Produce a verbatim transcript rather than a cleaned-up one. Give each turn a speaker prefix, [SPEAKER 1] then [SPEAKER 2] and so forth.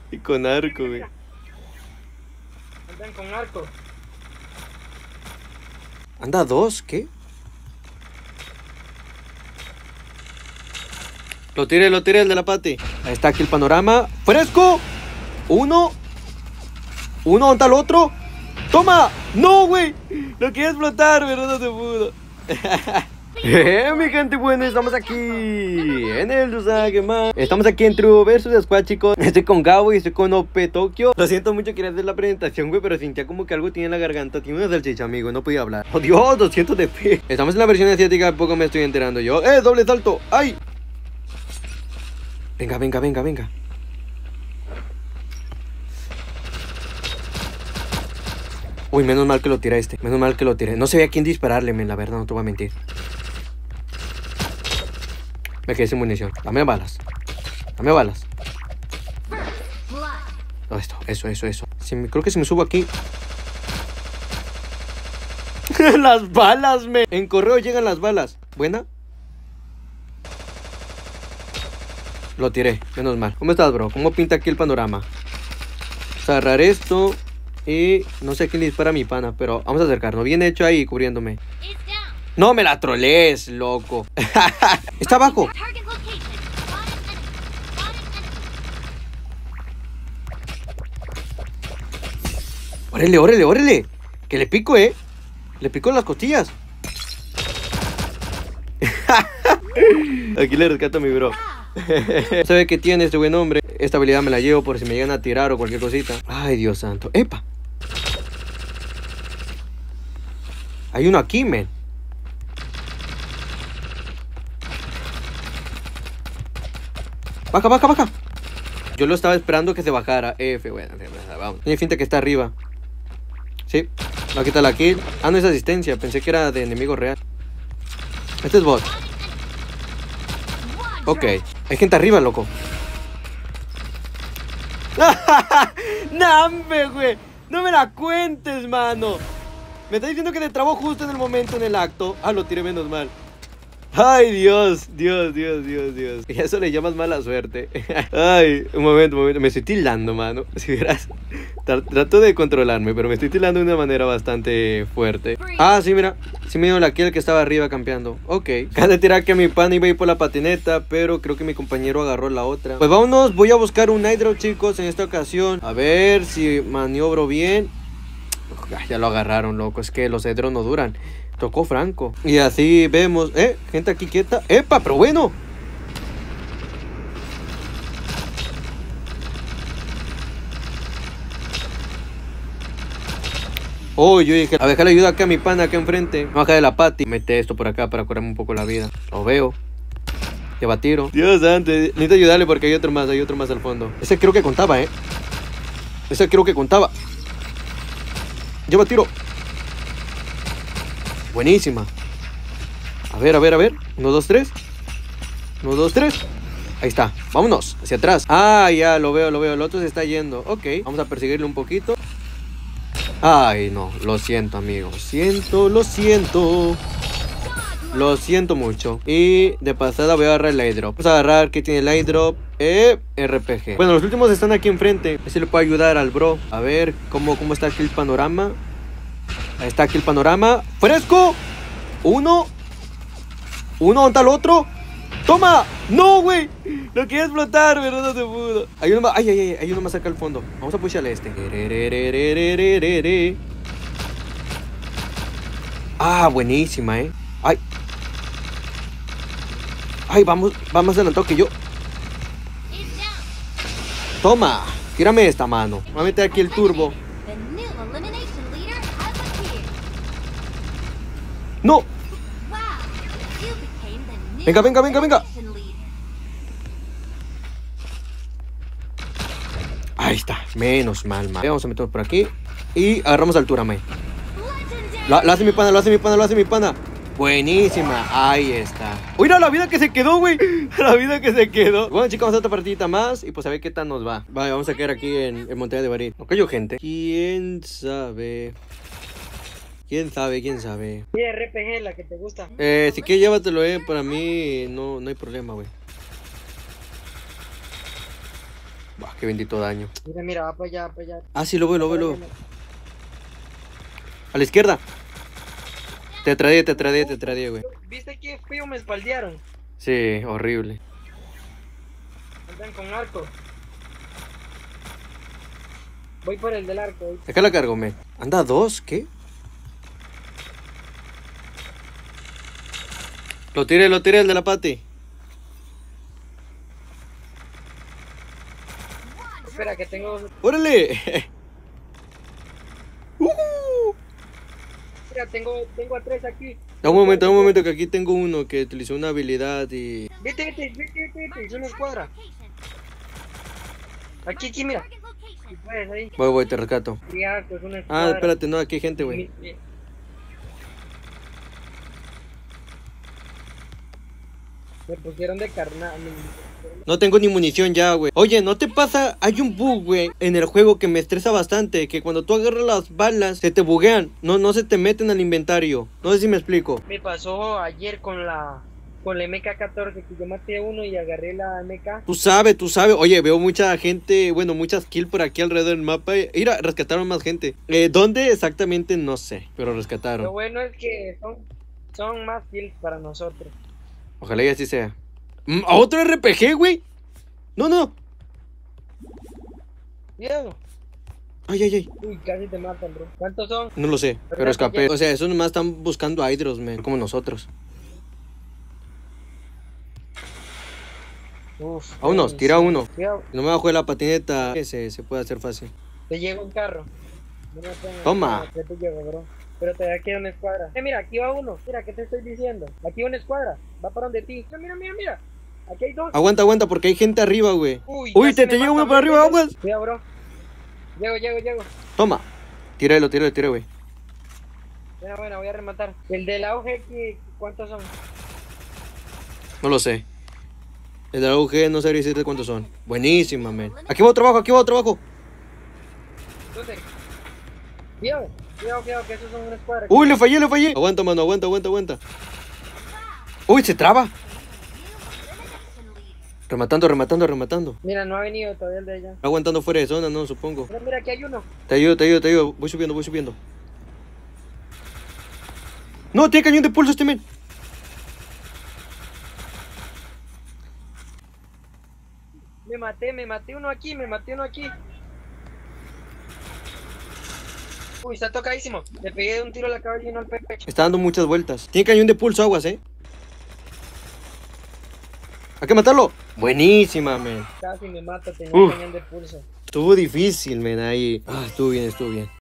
[SPEAKER 1] Y con arco, güey.
[SPEAKER 2] Andan con arco.
[SPEAKER 1] ¿Anda dos? ¿Qué? Lo tiré, lo tiré el de la pati. Ahí está aquí el panorama. ¡Fresco! Uno. Uno, ¿dónde está el otro? ¡Toma! ¡No, güey! Lo quería explotar, pero no se pudo. Eh, mi gente buena, estamos aquí en el Usagi Man. Estamos aquí en True versus Squad, chicos. Estoy con Gabo y estoy con O P Tokio. Lo siento mucho, quería hacer la presentación, güey, pero sentía como que algo tiene en la garganta. Tiene una salchicha, amigo, no podía hablar. ¡Oh, Dios! doscientos de P. Estamos en la versión asiática, poco me estoy enterando yo. ¡Eh, doble salto! ¡Ay! Venga, venga, venga, venga. Uy, menos mal que lo tiré este. Menos mal que lo tiré. No sabía a quién dispararle, men, la verdad, no te voy a mentir. Me quedé sin munición. Dame balas. Dame balas. Oh, esto, eso, eso, eso. Si me, creo que si me subo aquí. Las balas, me. En correo llegan las balas. ¿Buena? Lo tiré, menos mal. ¿Cómo estás, bro? ¿Cómo pinta aquí el panorama? Vamos a agarrar esto. Y no sé quién le dispara a mi pana, pero vamos a acercarnos. Bien hecho ahí, cubriéndome. No me la trolees, loco. Está abajo. Órale, órale, órale. Que le pico, eh. Le pico las costillas. Aquí le rescato a mi bro. ¿Sabe qué tiene este buen hombre? Esta habilidad me la llevo por si me llegan a tirar o cualquier cosita. Ay, Dios santo. ¡Epa! Hay uno aquí, men. Baja, baja, baja. Yo lo estaba esperando que se bajara. F, bueno, vamos. Tiene finta que está arriba. Sí, va a quitar la kill. Ah, no es asistencia. Pensé que era de enemigo real. Este es bot. Ok. Hay gente arriba, loco. ¡Nambe, güey! No me la cuentes, mano. Me está diciendo que le trabó justo en el momento, en el acto. Ah, lo tiré menos mal. Ay, Dios, Dios, Dios, Dios, Dios. Y eso le llamas mala suerte. Ay, un momento, un momento. Me estoy tilando, mano. Si verás. Trato de controlarme, pero me estoy tilando de una manera bastante fuerte. Ah, sí, mira. Sí me dio la kill que estaba arriba campeando. Ok. Acá de tirar que mi pan iba a ir por la patineta, pero creo que mi compañero agarró la otra. Pues vámonos. Voy a buscar un Nitro, chicos, en esta ocasión. A ver si maniobro bien. Ya lo agarraron, loco. Es que los hidros no duran. Tocó Franco. Y así vemos. Eh, gente aquí quieta. ¡Epa! Pero bueno. Oh, yo dije, a dejarle ayuda acá a mi pana acá enfrente. Baja de la pati. Mete esto por acá para curarme un poco la vida. Lo veo. Lleva tiro. Dios santo. Necesito ayudarle porque hay otro más. Hay otro más al fondo. Ese creo que contaba, eh. Ese creo que contaba. Lleva tiro. Buenísima. A ver, a ver, a ver. Uno, dos, tres. Uno, dos, tres. Ahí está. Vámonos. Hacia atrás. Ah, ya, lo veo, lo veo. El otro se está yendo. Ok. Vamos a perseguirle un poquito. Ay, no. Lo siento, amigo. Lo siento, lo siento. Lo siento mucho. Y de pasada voy a agarrar el airdrop. Vamos a agarrar. ¿Qué tiene el airdrop? Eh, R P G. Bueno, los últimos están aquí enfrente. Así le puedo ayudar al bro. A ver cómo, cómo está aquí el panorama. Ahí está aquí el panorama. ¡Fresco! Uno. Uno, ¿dónde está el otro? ¡Toma! ¡No, güey! Lo quería explotar, pero no se pudo. Hay uno más. Ay, ay, ay. Hay uno más acá al fondo. Vamos a pusharle este. Ah, buenísima, eh. Ay. Ay, vamos. Va más adelantado que yo. Toma. Tírame esta mano. Voy a meter aquí el turbo. ¡No! Venga, venga, venga, venga. Ahí está. Menos mal, man. Vamos a meternos por aquí. Y agarramos altura, man. Lo, lo hace mi pana, lo hace mi pana, lo hace mi pana. Buenísima. Ahí está. Mira la vida que se quedó, güey. La vida que se quedó. Bueno, chicos, vamos a otra partidita más. Y pues a ver qué tal nos va. Vale, vamos a quedar aquí en, en Montaña de Baril. No cayó gente. ¿Quién sabe? ¿Quién sabe? ¿Quién sabe?
[SPEAKER 2] ¿Y R P G la que te gusta?
[SPEAKER 1] Eh, si quieres llévatelo, eh. Para mí no, no hay problema, güey. Qué bendito daño.
[SPEAKER 2] Mira, mira, va para allá, para allá.
[SPEAKER 1] Ah, sí, lo veo, lo veo, lo veo. A la izquierda. Te trae, te trae, te trae, güey.
[SPEAKER 2] ¿Viste qué feo me espaldearon?
[SPEAKER 1] Sí, horrible.
[SPEAKER 2] Andan con arco. Voy por el del arco. ¿Oíste?
[SPEAKER 1] Acá la cargo, me. ¿Anda dos? ¿Qué? Lo tiré, lo tiré el de la pati.
[SPEAKER 2] Espera, que tengo...
[SPEAKER 1] ¡Órale! uh.
[SPEAKER 2] Mira, tengo, tengo a tres aquí.
[SPEAKER 1] Da un momento, da un momento que aquí tengo uno que utilizó una habilidad y...
[SPEAKER 2] Vete, vete, vete, vete, vete. Es una escuadra. Aquí, aquí, mira. Si puedes, ahí.
[SPEAKER 1] Voy, voy, te rescato.
[SPEAKER 2] Ya, pues una escuadra.
[SPEAKER 1] Ah, espérate, no, aquí hay gente, güey.
[SPEAKER 2] Me pusieron de carnal.
[SPEAKER 1] No tengo ni munición ya, güey. Oye, ¿no te pasa? Hay un bug, güey, en el juego que me estresa bastante. Que cuando tú agarras las balas, se te buguean. No, no se te meten al inventario. No sé si me explico.
[SPEAKER 2] Me pasó ayer con la... Con la M K catorce, que yo maté a uno y agarré la M K.
[SPEAKER 1] Tú sabes, tú sabes. Oye, veo mucha gente, bueno, muchas kills por aquí alrededor del mapa. Mira, rescataron más gente. Eh, ¿dónde exactamente? No sé, pero
[SPEAKER 2] Lo
[SPEAKER 1] rescataron.
[SPEAKER 2] bueno es que son, son más kills para nosotros.
[SPEAKER 1] Ojalá y así sea. Mm, ¿Otro R P G, güey? No, no.
[SPEAKER 2] Cuidado.
[SPEAKER 1] Ay, ay, ay.
[SPEAKER 2] Uy, casi te matan, bro. ¿Cuántos son?
[SPEAKER 1] No lo sé, pero escapé. O sea, esos nomás están buscando hidros, man, como nosotros.
[SPEAKER 2] Uf.
[SPEAKER 1] A unos, tira uno.
[SPEAKER 2] Cuidado.
[SPEAKER 1] No me bajo de la patineta. Ese se puede hacer fácil.
[SPEAKER 2] Te llega un carro. No me pongas,
[SPEAKER 1] Toma.
[SPEAKER 2] no, ya te llevo, bro. Pero todavía queda una escuadra. Eh, mira, aquí va uno. Mira, ¿qué te estoy diciendo? Aquí va una escuadra. Va para donde ti. Mira, mira, mira, mira. Aquí hay dos.
[SPEAKER 1] Aguanta, aguanta, porque hay gente arriba, güey.
[SPEAKER 2] Uy,
[SPEAKER 1] Uy,
[SPEAKER 2] casi
[SPEAKER 1] te,
[SPEAKER 2] me
[SPEAKER 1] te llega
[SPEAKER 2] matan,
[SPEAKER 1] uno para
[SPEAKER 2] ven,
[SPEAKER 1] arriba,
[SPEAKER 2] ven, ven.
[SPEAKER 1] aguas.
[SPEAKER 2] Cuidado, bro. Llego, llego, llego.
[SPEAKER 1] Toma. Tíralo, tíralo, tíralo, güey.
[SPEAKER 2] Bueno, bueno, voy a rematar. El del auge, ¿qué- ¿cuántos son?
[SPEAKER 1] No lo sé. El de la U G no sabría decirte cuántos son. Buenísima, man. Aquí va otro abajo, aquí va otro abajo.
[SPEAKER 2] ¿Dónde? Cuidado, cuidado, cuidado, que esos son una escuadra.
[SPEAKER 1] Uy, le fallé, le fallé. Aguanta, mano, aguanta, aguanta, aguanta. Uy, se traba. Rematando, rematando, rematando.
[SPEAKER 2] Mira, no ha venido todavía el de allá.
[SPEAKER 1] Aguantando fuera de zona, no, supongo.
[SPEAKER 2] Mira, mira, aquí hay uno.
[SPEAKER 1] Te ayudo, te ayudo, te ayudo. Voy subiendo, voy subiendo. No, tiene cañón de pulso este men.
[SPEAKER 2] Me maté, me maté uno aquí, me maté uno aquí. Uy, está tocadísimo. Le pegué de un tiro a la cabeza y no al pecho.
[SPEAKER 1] Está dando muchas vueltas. Tiene cañón de pulso, aguas, eh. Hay que matarlo. Buenísima, men.
[SPEAKER 2] Casi me mata, tenía
[SPEAKER 1] Uf.
[SPEAKER 2] cañón de pulso.
[SPEAKER 1] Estuvo difícil, men, ahí. Ah, estuvo bien, estuvo bien.